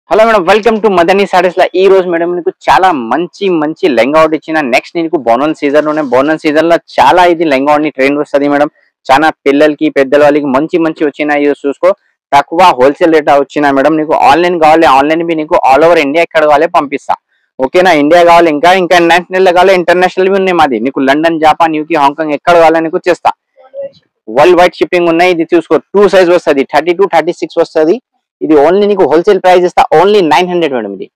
Hello madam, welcome to Madani sarees లా. ఈ రోజు మేడం నీకు చాలా మంచి మంచి లెంగా అవుట్ ఇచ్చిన. నెక్స్ట్ నీకు బోనల్ సీజన్ లోనే బోనల్ సీజన్ లో చాలా ఇది లెంగా అవుట్ ట్రెండ్ వస్తుంది మేడం. చాలా పిల్లలకి పెద్దల వాళ్ళకి మంచి మంచి వచ్చినాయి చూసుకో. తక్కువ హోల్సేల్ రేట్ వచ్చినా మేడం. నీకు ఆన్లైన్ కావాలి, ఆన్లైన్ బి నీకు ఆల్ ఓవర్ ఇండియా ఎక్కడ కావాలి పంపిస్తా. ఓకేనా? ఇండియా కావాలి, ఇంకా ఇంకా నేషనల్ కావాలి, ఇంటర్నేషనల్ బి ఉన్నాయి మాది. నీకు లండన్, జపాన్, యూకే, హాంకాంగ్ ఎక్కడ కావాలి నీకు చేస్తా. వరల్డ్ వైడ్ షిప్పింగ్ ఉన్నాయి. ఇది చూసుకో, 2 సైజ్ వస్తుంది, 32, 36 వస్తుంది. ఇది ఓన్లీ నీకు హోల్సేల్ ప్రైస్ ఇస్తా, ఓన్లీ 900 మేడం. ఇది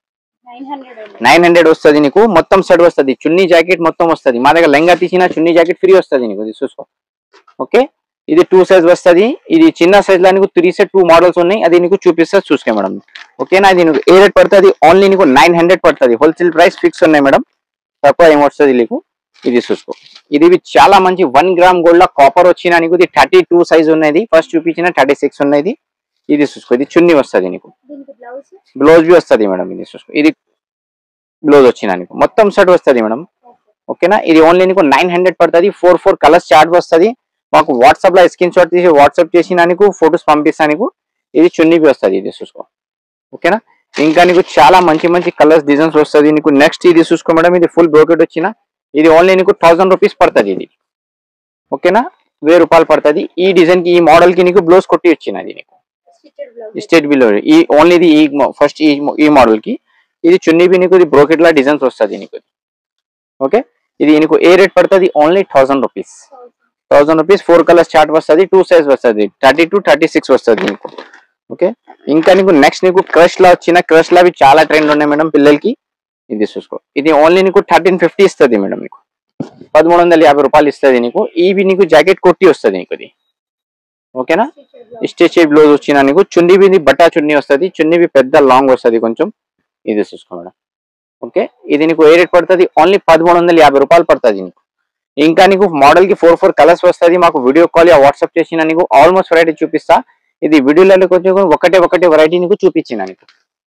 900 వస్తుంది నీకు. మొత్తం సెట్ వస్తుంది, చున్నీ జాకెట్ మొత్తం వస్తుంది. మా దగ్గర లెంగా తీసిన చున్నీ జాకెట్ ఫ్రీ వస్తుంది నీకు. ఇది చూసుకో. ఓకే, ఇది 2 సైజ్ వస్తుంది. ఇది చిన్న సైజ్ లో నీకు 3 సెట్ 2 మోడల్స్ ఉన్నాయి. అది నీకు చూపిస్తా చూసుకో మేడం. ఓకేనా? ఇది నీకు ఏ రేట్ పడుతుంది? ఓన్లీ నీకు 900 పడుతుంది. హోల్సేల్ ప్రైస్ ఫిక్స్ ఉన్నాయి మేడం, తక్కువ ఏమొస్తుంది నీకు. ఇది చూసుకో, ఇది చాలా మంచి 1 గ్రామ్ గోల్డ్ లో కాపర్ వచ్చిన నీకు. ఇది 32 సైజ్ ఉన్నది. ఫస్ట్ చూపించిన 36 ఉన్నది. ఇది చూసుకో, ఇది చున్నీ వస్తుంది నీకు, బ్లౌజ్ బి వస్తుంది మేడం. ఇది చూసుకో, ఇది బ్లౌజ్ వచ్చిన నీకు మొత్తం సెట్ వస్తుంది మేడం. ఓకేనా? ఇది ఓన్లీ నీకు 900 పడుతుంది. 4 కలర్స్ చార్ట్ వస్తుంది. మాకు వాట్సాప్ లో స్క్రీన్ షాట్ తీసి వాట్సాప్ చేసిన నీకు ఫొటోస్ పంపిస్తా నీకు. ఇది చున్నీ బి వస్తుంది. ఇది చూసుకో. ఓకేనా? ఇంకా నీకు చాలా మంచి మంచి కలర్స్ డిజైన్స్ వస్తుంది నీకు. నెక్స్ట్ ఇది చూసుకో మేడం, ఇది ఫుల్ బ్రోకెట్ వచ్చిన. ఇది ఓన్లీ నీకు 1000 రూపీస్ పడుతుంది. ఇది ఓకేనా? 1000 రూపాయలు పడుతుంది. ఈ డిజైన్ కి, ఈ మోడల్ కి నీకు బ్లౌజ్ కొట్టి వచ్చినది నీకు స్టేట్ బిలో. ఈ ఓన్లీ ఇది ఫస్ట్ ఈ మోడల్ కి ఇది చున్నీ బి నీకు. ఇది బ్రోకెట్ లా డిజైన్స్ వస్తుంది నీకు. ఓకే, ఇది నీకు ఏ రేట్ పడుతుంది? Only 1000 rupees. 1000 rupees. 4 colours chart వస్తుంది, 2 సైజ్ వస్తుంది, 32, 36 వస్తుంది నీకు. ఓకే, ఇంకా నీకు నెక్స్ట్ నీకు క్రష్ లా వచ్చిన. క్రష్ లా చాలా ట్రెండ్ ఉన్నాయి మేడం పిల్లలకి. ఇది చూసుకో, ఇది ఓన్లీ నీకు 1350 ఇస్తుంది మేడం. నీకు 1350 రూపాయలు ఇస్తుంది నీకు. ఇవి నీకు జాకెట్ కొట్టి వస్తుంది నీకు. ఇది ఓకేనా? స్టిచ్ బ్లౌజ్ వచ్చిన నీకు. చున్నీ బి బట్టా చున్నీ వస్తుంది. చున్నీ బి పెద్ద లాంగ్ వస్తుంది కొంచెం. ఇది చూసుకో మేడం. ఓకే, ఇది నీకు ఏ రేట్ పడుతుంది? ఓన్లీ 1350 రూపాయలు పడుతుంది నీకు. ఇంకా నీకు మోడల్ కి 4 కలర్స్ వస్తుంది. మాకు వీడియో కాల్ వాట్సాప్ చేసిన నీకు ఆల్మోస్ట్ వెరైటీ చూపిస్తా. ఇది వీడియోలో కొంచెం ఒకటే వెరైటీ నీకు చూపించిన నీకు.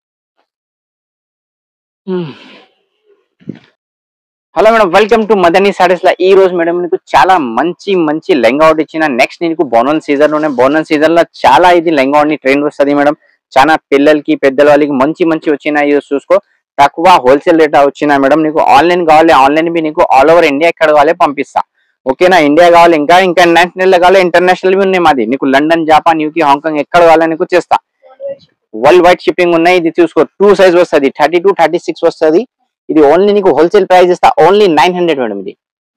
Hello madam, welcome to Madani sarees లా. ఈ రోజు మేడం నీకు చాలా మంచి మంచి లెంగా అవుట్ ఇచ్చిన. నెక్స్ట్ నీకు బోనల్ సీజన్ లోనే బోనల్ సీజన్ లో చాలా ఇది లెంగా అవుట్ ట్రెండ్ వస్తుంది మేడం. చాలా పిల్లలకి పెద్దల వాళ్ళకి మంచి మంచి వచ్చినాయి చూసుకో. తక్కువ హోల్సేల్ రేట్ వచ్చినా మేడం. నీకు ఆన్లైన్ కావాలి, ఆన్లైన్ బి నీకు ఆల్ ఓవర్ ఇండియా ఎక్కడ కావాలి పంపిస్తా. ఓకేనా? ఇండియా కావాలి, ఇంకా ఇంకా నేషనల్ కావాలి, ఇంటర్నేషనల్ బి ఉన్నాయి మాది. నీకు లండన్, జపాన్, యూకే, హాంకాంగ్ ఎక్కడ కావాలి నీకు చేస్తా. వరల్డ్ వైడ్ షిప్పింగ్ ఉన్నాయి. ఇది చూసుకో, 2 సైజ్ వస్తుంది, 32, 36 వస్తుంది. ఇది ఓన్లీ నీకు హోల్సేల్ ప్రైస్ ఇస్తా, ఓన్లీ 900 మేడం. ఇది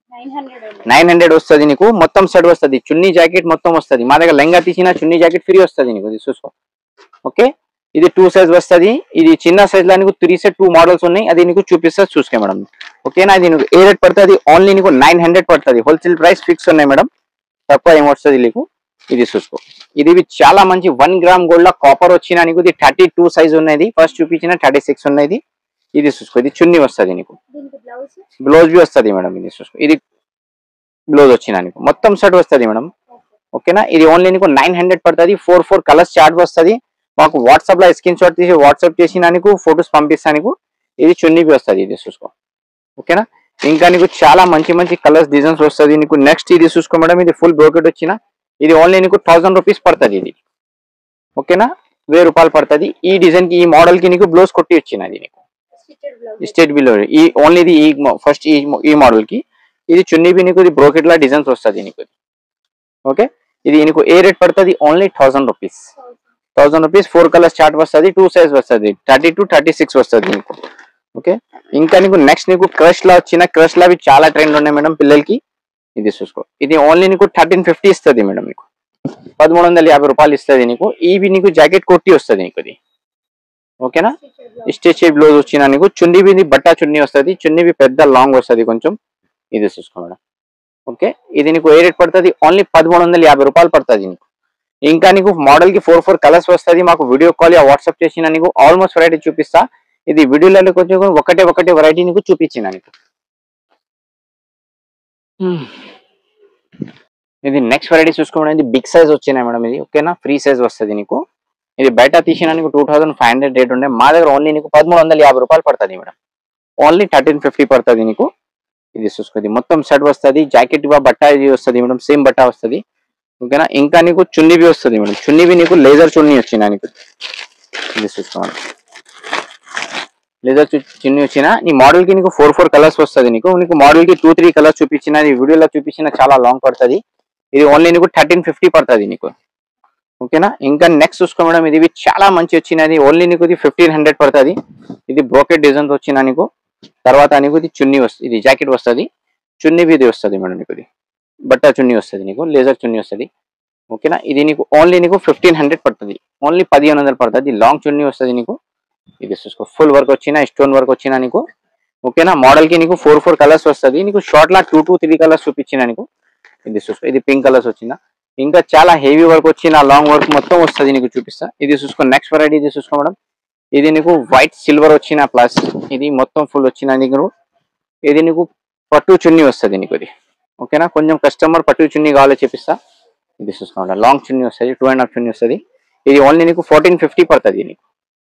900 వస్తుంది నీకు. మొత్తం సెట్ వస్తుంది, చున్నీ జాకెట్ మొత్తం వస్తుంది. మా దగ్గర లెంగా తీసిన చున్నీ జాకెట్ ఫ్రీ వస్తుంది నీకు. ఇది చూసుకో. ఓకే, ఇది 2 సైజ్ వస్తుంది. ఇది చిన్న సైజ్ లో నీకు 3 సెట్ 2 మోడల్స్ ఉన్నాయి. అది నీకు చూపిస్తా చూసుకో మేడం. ఓకేనా? ఇది నీకు ఏ రేట్ పడుతుంది? ఓన్లీ నీకు 900 పడుతుంది. హోల్సేల్ ప్రైస్ ఫిక్స్ ఉన్నాయి మేడం, తక్కువ ఏమొస్తుంది నీకు. ఇది చూసుకో, ఇది చాలా మంచి 1 గ్రామ్ గోల్డ్ లో కాపర్ వచ్చిన నీకు. ఇది 32 సైజ్ ఉన్నది. ఫస్ట్ చూపించిన 36 ఉన్నది. ఇది చూసుకో, ఇది చున్నీ వస్తుంది నీకు, బ్లౌజ్ బి వస్తుంది మేడం. ఇది చూసుకో, ఇది బ్లౌజ్ వచ్చిన నీకు మొత్తం సెట్ వస్తుంది మేడం. ఓకేనా? ఇది ఓన్లీ నీకు 900 పడుతుంది. 4 కలర్స్ చార్ట్ వస్తుంది. మాకు వాట్సాప్ లో స్క్రీన్ షాట్ తీసి వాట్సాప్ చేసిన నీకు ఫొటోస్ పంపిస్తా నీకు. ఇది చున్నీ బి వస్తుంది. ఇది చూసుకో. ఓకేనా? ఇంకా నీకు చాలా మంచి మంచి కలర్స్ డిజైన్స్ వస్తుంది నీకు. నెక్స్ట్ ఇది చూసుకో మేడం, ఇది ఫుల్ బ్రోకెట్ వచ్చిన. ఇది ఓన్లీ నీకు 1000 రూపీస్ పడుతుంది. ఇది ఓకేనా? 1000 రూపాయలు పడుతుంది. ఈ డిజైన్ కి, ఈ మోడల్ కి నీకు బ్లౌజ్ కొట్టి వచ్చినది నీకు స్టేట్ బిలో. ఈ ఓన్లీ ఇది ఫస్ట్ ఈ మోడల్ కి ఇది చున్నీ బి నీకు. ఇది బ్రోకెట్ లా డిజైన్స్ వస్తుంది నీకు. ఓకే, ఇది నీకు ఏ రేట్ పడుతుంది? Only 1000 rupees. 1000 rupees. 4 colours chart వస్తుంది, 2 సైజ్ వస్తుంది, 32, 36 వస్తుంది నీకు. ఓకే, ఇంకా నీకు నెక్స్ట్ నీకు క్రష్ లా వచ్చిన. క్రష్ లా చాలా ట్రెండ్ ఉన్నాయి మేడం పిల్లలకి. ఇది చూసుకో, ఇది ఓన్లీ నీకు 1350 ఇస్తుంది మేడం. నీకు 1350 రూపాయలు ఇస్తుంది నీకు. ఇవి నీకు జాకెట్ కొట్టి వస్తుంది నీకు. ఇది ఓకేనా? స్టిచ్ బ్లౌజ్ వచ్చిన నీకు. చున్నీ బి బట్టా చున్నీ వస్తుంది. చున్నీ బి పెద్ద లాంగ్ వస్తుంది కొంచెం. ఇది చూసుకో మేడం. ఓకే, ఇది నీకు ఏ రేట్ పడుతుంది? ఓన్లీ 1350 రూపాయలు పడుతుంది నీకు. ఇంకా నీకు మోడల్ కి 4 కలర్స్ వస్తుంది. మాకు వీడియో కాల్ వాట్సాప్ చేసిన నీకు ఆల్మోస్ట్ వెరైటీ చూపిస్తా. ఇది వీడియోలో కొంచెం ఒకటే వెరైటీ నీకు చూపించిన నీకు. ఇది నెక్స్ట్ వెరైటీ చూసుకోవడం. ఇది బిగ్ సైజ్ వచ్చినాయి మేడం. ఇది ఓకేనా? ఫ్రీ సైజ్ వస్తుంది నీకు. ఇది బయట తీసిన నీకు 2500 రేట్ ఉండే. మా దగ్గర ఓన్లీ నీకు 1350 రూపాయలు పడుతుంది మేడం. ఓన్లీ 1350 పడుతుంది నీకు. ఇది చూసుకో, ఇది మొత్తం సెట్ వస్తుంది. జాకెట్ బట్టా ఇది వస్తుంది మేడం, సేమ్ బట్టా వస్తుంది. ఓకేనా? ఇంకా నీకు చున్నీ బి వస్తుంది మేడం. చున్నీ బి నీకు లేజర్ చున్నీ వచ్చింది నీకు. ఇది చూసుకోండి. లేజర్ చున్నీ వచ్చిన నీ మోడల్ కి నీకు 4 కలర్స్ వస్తుంది. నీకు మోడల్ కి 2-3 కలర్స్ చూపించిన, ఈ వీడియోలో చూపించిన చాలా లాంగ్ పడుతుంది. ఇది ఓన్లీ నీకు 1350 పడుతుంది నీకు. ఓకేనా. ఇంకా నెక్స్ట్ చూసుకో మేడం, ఇది చాలా మంచి వచ్చినది. ఓన్లీ నీకు ఇది 1500 పడుతుంది. ఇది బ్రోకెట్ డిజైన్ వచ్చిన నీకు. తర్వాత నీకు ఇది చున్నీ వస్తుంది, ఇది జాకెట్ వస్తుంది, చున్నీ ఇది వస్తుంది మేడం. నీకు ఇది బట్టా చున్నీ వస్తుంది, నీకు లేజర్ చున్నీ వస్తుంది. ఓకేనా. ఇది నీకు ఓన్లీ నీకు 1500 పడుతుంది. ఓన్లీ 1500 పడుతుంది. లాంగ్ చున్నీ వస్తుంది నీకు. ఇది చూసుకో, ఫుల్ వర్క్ వచ్చిన, స్టోన్ వర్క్ వచ్చిన నీకు. ఓకేనా. మోడల్ కి నీకు 4 కలర్స్ వస్తుంది. నీకు షార్ట్ లా 2-3 కలర్స్ చూపించిన నీకు. ఇది చూసుకో, ఇది పింక్ కలర్స్ వచ్చిన, ఇంకా చాలా హెవీ వర్క్ వచ్చిన, లాంగ్ వర్క్ మొత్తం వస్తుంది నీకు చూపిస్తా. ఇది చూసుకో, నెక్స్ట్ వెరైటీ ఇది చూసుకో మేడం. ఇది నీకు వైట్ సిల్వర్ వచ్చిన ప్లస్ ఇది మొత్తం ఫుల్ వచ్చిన నీకు. ఇది నీకు పట్టు చున్నీ వస్తుంది నీకు ఇది. ఓకేనా. కొంచెం కస్టమర్ పట్టు చున్నీ కావాలో చూపిస్తా. ఇది చూసుకోండి, లాంగ్ చున్నీ వస్తుంది, 2.5 చున్నీ వస్తుంది. ఇది ఓన్లీ నీకు 1450 పడుతుంది. నీకు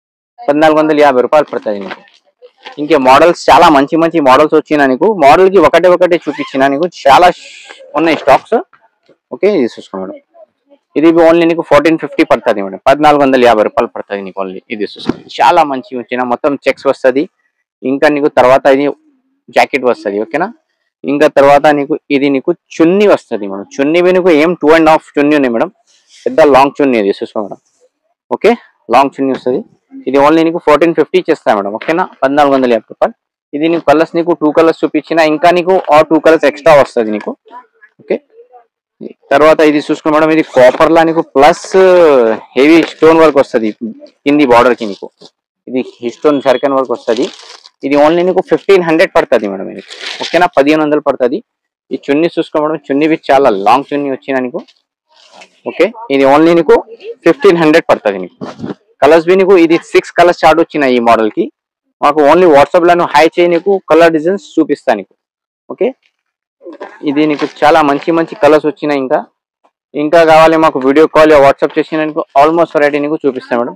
1450 రూపాయలు పడుతుంది నీకు. ఇంకే మోడల్స్ చాలా మంచి మంచి మోడల్స్ వచ్చినా నీకు. మోడల్ కి ఒకటే చూపించిన నీకు, చాలా ఉన్నాయి స్టాక్స్. ఓకే. ఇది చూసుకోండి, ఇది ఓన్లీ నీకు 1450 పడుతుంది మేడం. 1450 రూపాయలు పడుతుంది నీకు ఓన్లీ. ఇది చూసుకోండి, చాలా మంచి వచ్చిన, మొత్తం చెక్స్ వస్తుంది. ఇంకా నీకు తర్వాత ఇది జాకెట్ వస్తుంది. ఓకేనా. ఇంకా తర్వాత నీకు ఇది నీకు చున్నీ వస్తుంది మేడం. చున్నీ నీకు ఏం 2.5 చున్నీ ఉన్నాయి మేడం, పెద్ద లాంగ్ చున్నీ. ఇది చూసుకో మేడం. ఓకే, లాంగ్ చున్నీ వస్తుంది. ఇది ఓన్లీ నీకు 1450 చేస్తా మేడం. ఓకేనా. 1450 రూపాయలు. ఇది నీకు కలర్స్ నీకు 2 కలర్స్ చూపించిన, ఇంకా నీకు 2 కలర్స్ ఎక్స్ట్రా వస్తుంది నీకు. ఓకే. తర్వాత ఇది చూసుకో మేడం, ఇది కాపర్ లా నీకు ప్లస్ హెవీ స్టోన్ వర్క్ వస్తుంది కింది బార్డర్ కి నీకు. ఇది స్టోన్ సర్కన్ వర్క్ వస్తుంది. ఇది ఓన్లీ నీకు 1500 పడుతుంది మేడం. ఇది ఓకేనా. 1500 పడుతుంది. ఈ చున్నీ చూసుకో మేడం, చున్నీ చాలా లాంగ్ చున్నీ వచ్చిన నీకు. ఓకే. ఇది ఓన్లీ నీకు 1500 పడుతుంది నీకు. కలర్స్ బి నీకు ఇది 6 కలర్స్ స్టార్ట్ వచ్చిన ఈ మోడల్ కి. మాకు ఓన్లీ వాట్సాప్ లో హై చేయి, నీకు కలర్ డిజైన్స్ చూపిస్తా నీకు. ఓకే. ఇది నీకు చాలా మంచి మంచి కలర్స్ వచ్చినాయి. ఇంకా కావాలి మాకు వీడియో కాల్ వాట్సాప్ చేసిన నీకు ఆల్మోస్ట్ వెరైటీ నీకు చూపిస్తాను మేడం.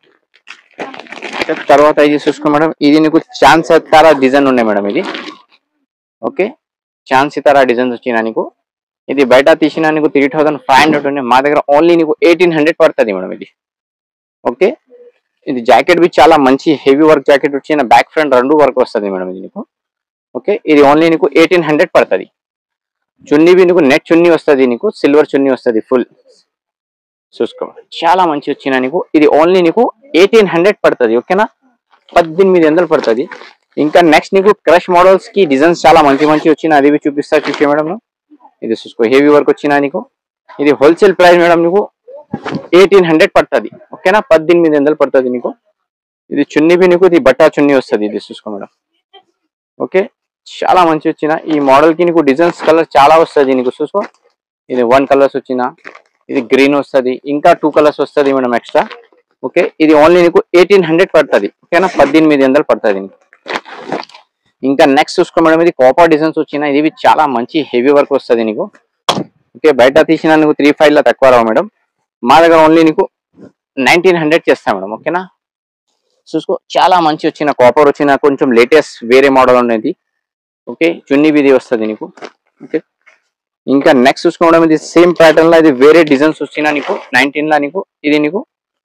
తర్వాత ఇది చూసుకో మేడం, ఇది నీకు చాంద్ సితారా డిజైన్ ఉన్నాయి మేడం. ఇది ఓకే, చాంద్ సితారా డిజైన్స్ వచ్చినా నీకు. ఇది బయట తీసిన నీకు 3500 ఉన్నాయి, మా దగ్గర ఓన్లీ నీకు 1800 పడుతుంది మేడం ఇది. ఓకే. ఇది జాకెట్ బి చాలా మంచి హెవీ వర్క్ జాకెట్ వచ్చిన, బ్యాక్ ఫ్రంట్ 2 వర్క్ వస్తుంది మేడం ఇది నీకు. ఓకే. ఇది ఓన్లీ నీకు 1800 పడుతుంది. చున్నీ బి నీకు నెట్ చున్నీ వస్తుంది నీకు, సిల్వర్ చున్నీ వస్తుంది ఫుల్. చూసుకో, చాలా మంచి వచ్చిన నీకు. ఇది ఓన్లీ నీకు 1800 పడుతుంది. ఓకేనా. 1800 పడుతుంది. ఇంకా నెక్స్ట్ నీకు క్రష్ మోడల్స్ కి డిజైన్స్ చాలా మంచి మంచి వచ్చిన, అది చూపిస్తా చూసే మేడం. ఇది చూసుకో, హెవీ వర్క్ వచ్చిన నీకు. ఇది హోల్సేల్ ప్రైస్ మేడం నీకు 1800 పడుతుంది. ఓకేనా. 1800 పడుతుంది నీకు. ఇది చున్నీ బి నీకు ఇది బట్టా చున్నీ వస్తుంది. ఇది చూసుకో మేడం. ఓకే, చాలా మంచి వచ్చిన ఈ మోడల్ కి నీకు డిజైన్స్ కలర్ చాలా వస్తుంది నీకు. చూసుకో, ఇది 1 కలర్స్ వచ్చిన, ఇది గ్రీన్ వస్తుంది, ఇంకా 2 కలర్స్ వస్తుంది మేడం ఎక్స్ట్రా. ఓకే. ఇది ఓన్లీ నీకు 1800 పడుతుంది. ఓకేనా. 1800 పడుతుంది నీకు. ఇంకా నెక్స్ట్ చూసుకో మేడం, ఇది కాపర్ డిజైన్స్ వచ్చిన, ఇది చాలా మంచి హెవీ వర్క్ వస్తుంది నీకు. ఓకే. బయట తీసిన నీకు 35 లా తక్కువ రావు మేడం, మా దగ్గర ఓన్లీ నీకు 1900 చేస్తా మేడం. ఓకేనా. చూసుకో, చాలా మంచి వచ్చిన కాపర్ వచ్చిన, కొంచెం లేటెస్ట్ వేరే మోడల్ ఉన్నది. ఓకే. చున్నీ బిది వస్తుంది నీకు. ఓకే. ఇంకా నెక్స్ట్ చూసుకోవడం, ఇది సేమ్ ప్యాటర్న్ లా ఇది వేరే డిజైన్స్ వచ్చిన నీకు 19 లా నీకు. ఇది నీకు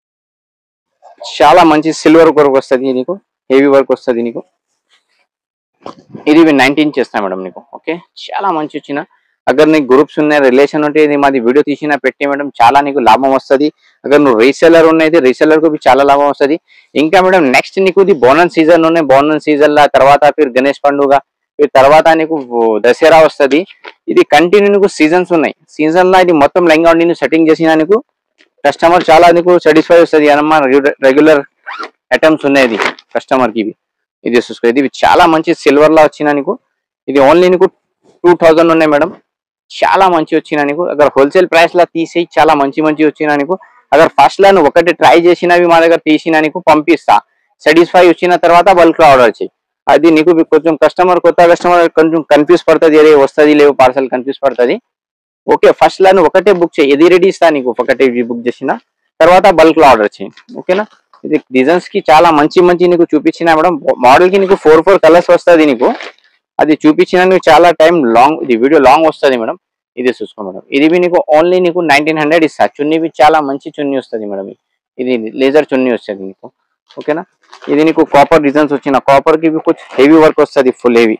చాలా మంచి సిల్వర్ వర్క్ వస్తుంది నీకు, హెవీ వర్క్ వస్తుంది నీకు. ఇది 19 చేస్తా మేడం నీకు. ఓకే. చాలా మంచి వచ్చిన, అగర్ నీకు గ్రూప్స్ ఉన్నాయి, రిలేషన్ ఉంటే ఇది మాది వీడియో తీసిన పెట్టి మేడం, చాలా నీకు లాభం వస్తుంది. అగర్ నువ్వు రీసెలర్ ఉన్నాయి, రీసెలర్ కు చాలా లాభం వస్తుంది. ఇంకా మేడం నెక్స్ట్ నీకు ఇది బోనస్ సీజన్ ఉన్నాయి, బోనస్ సీజన్ లా తర్వాత ఫిర్ గణేష్ పండుగ, తర్వాత నీకు దసరా వస్తుంది. ఇది కంటిన్యూ నీకు సీజన్స్ ఉన్నాయి. సీజన్ లా ఇది మొత్తం లెంగా నేను సెట్టింగ్ చేసిన నీకు కస్టమర్ చాలా నీకు సాటిస్ఫై వస్తుంది. అన్నమా రెగ్యులర్ ఐటమ్స్ ఉన్నాయి ఇది కస్టమర్ కి. ఇది చూసుకో, ఇది చాలా మంచి సిల్వర్ లా వచ్చిన నీకు. ఇది ఓన్లీ నీకు 2000 ఉన్నాయి మేడం, చాలా మంచి వచ్చిన నీకు. అగర్ హోల్సేల్ ప్రైస్ లా తీసి చాలా మంచి మంచి వచ్చిన నీకు. అగర్ ఫస్ట్ లా నువ్వు ఒకటి ట్రై చేసినవి మా దగ్గర తీసిన నీకు పంపిస్తా, సాటిస్ఫై వచ్చిన తర్వాత బల్క్ లో ఆర్డర్ చేయి. అది నీకు కొంచెం కొత్త కస్టమర్ కొంచెం కన్ఫ్యూజ్ పడుతుంది, అరే వస్తుంది లేవు పార్సల్ కన్ఫ్యూజ్ పడుతుంది. ఓకే. ఫస్ట్ లా నువ్వు ఒకటే బుక్ చేయి, ఏది రెడీ ఇస్తా నీకు, ఒకటే బుక్ చేసిన తర్వాత బల్క్ లో ఆర్డర్ చేయి. ఓకేనా. ఇది డిజైన్స్ కి చాలా మంచి మంచి నీకు చూపించిన మేడం. మోడల్ కి నీకు 4 కలర్స్ వస్తుంది నీకు, అది చూపించిన నీకు చాలా టైం లాంగ్, ఇది వీడియో లాంగ్ వస్తుంది మేడం. ఇది చూసుకో మేడం, ఇది నీకు ఓన్లీ నీకు 1900 ఇస్తా. చున్నీ చాలా మంచి చున్నీ వస్తుంది మేడం. ఇది లేజర్ చున్నీ వస్తుంది నీకు. ఓకేనా. ఇది నీకు కాపర్ డిజైన్స్ వచ్చిన కాపర్ కి కొంచెం హెవీ వర్క్ వస్తుంది, ఫుల్ హెవీ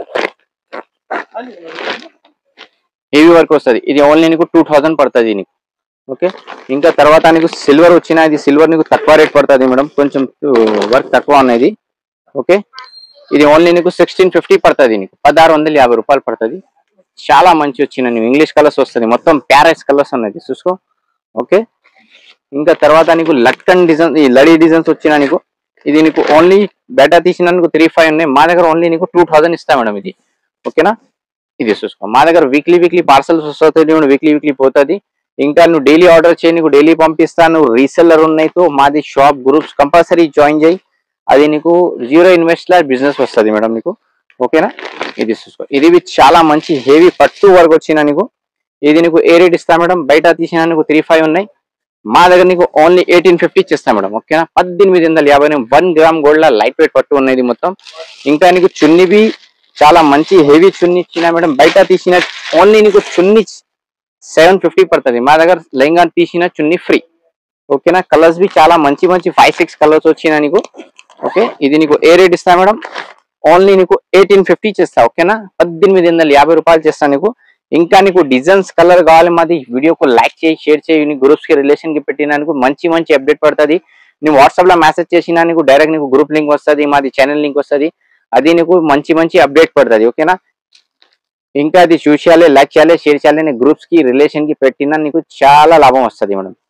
వర్క్ వస్తుంది. ఇది ఓన్లీ నీకు 2000 పడుతుంది నీకు. ఓకే. ఇంకా తర్వాత నీకు సిల్వర్ వచ్చిన, ఇది సిల్వర్ నీకు తక్కువ రేట్ పడుతుంది మేడం, కొంచెం వర్క్ తక్కువ ఉన్నది. ఓకే. ఇది ఓన్లీ నీకు 1650 పడుతుంది, నీకు 1650 రూపాయలు పడుతుంది. చాలా మంచి వచ్చిన నీకు ఇంగ్లీష్ కలర్స్ వస్తుంది, మొత్తం ప్యారెస్ కలర్స్ ఉన్నది చూసుకో. ఓకే. ఇంకా తర్వాత నీకు లట్కన్ డిజైన్, ఈ లడీ డిజైన్స్ వచ్చిన నీకు ఇది నీకు ఓన్లీ బయట తీసిన నీకు 3500 ఉన్నాయి, మా దగ్గర ఓన్లీ నీకు 2000 ఇస్తా మేడం ఇది. ఓకేనా. ఇది చూసుకో, మా దగ్గర వీక్లీ పార్సల్స్ వస్తుంది, వీక్లీ పోతుంది. ఇంకా నువ్వు డైలీ ఆర్డర్ చేయి, నీకు డైలీ పంపిస్తాను. రీసెల్లర్ ఉన్నాయి, మాది షాప్ గ్రూప్స్ కంపల్సరీ జాయిన్ చేయి, అది నీకు 0 ఇన్వెస్ట్ లా బిజినెస్ వస్తుంది మేడం నీకు. ఓకేనా. ఇది చూసుకో, ఇది చాలా మంచి హెవీ పట్టు వర్క్ వచ్చిన నీకు. ఇది నీకు ఏ రేట్ ఇస్తా మేడం, బయట తీసిన నీకు 3500 ఉన్నాయి, మా దగ్గర నీకు ఓన్లీ 1850 ఇచ్చేస్తా మేడం. ఓకేనా. 1850 1 గ్రామ్ గోల్డ్ లైట్ వెయిట్ పట్టు ఉన్నది మొత్తం. ఇంకా నీకు చున్నీవి చాలా మంచి హెవీ చున్నీ ఇచ్చిన మేడం, బయట తీసిన ఓన్లీ నీకు చున్నీ 750 పడుతుంది, మా దగ్గర లెహంగా తీసిన చున్నీ ఫ్రీ. ఓకేనా. కలర్స్ బి చాలా మంచి 5-6 కలర్స్ వచ్చిన నీకు. ఓకే. ఇది నీకు ఏ రేట్ ఇస్తా మేడం, ఓన్లీ నీకు 1850 చేస్తా. ఓకేనా. 1850 రూపాయలు చేస్తా నీకు. ఇంకా నీకు డిజైన్స్ కలర్ కావాలి, మాది వీడియోకు లైక్ చేయి, షేర్ చేయి, నీ గ్రూప్స్ కి రిలేషన్ కి పెట్టినా నీకు మంచి అప్డేట్ పడుతుంది. నువ్వు వాట్సాప్ లో మెసేజ్ చేసినా నీకు డైరెక్ట్ నీకు గ్రూప్ లింక్ వస్తుంది, మాది ఛానల్ లింక్ వస్తుంది, అది నీకు మంచి అప్డేట్ పడుతుంది. ఓకేనా. ఇంకా అది చూసేయాలి, లైక్ చేయాలి, షేర్ చేయాలి, నీ గ్రూప్స్ కి రిలేషన్ కి పెట్టినా నీకు చాలా లాభం వస్తుంది మేడం.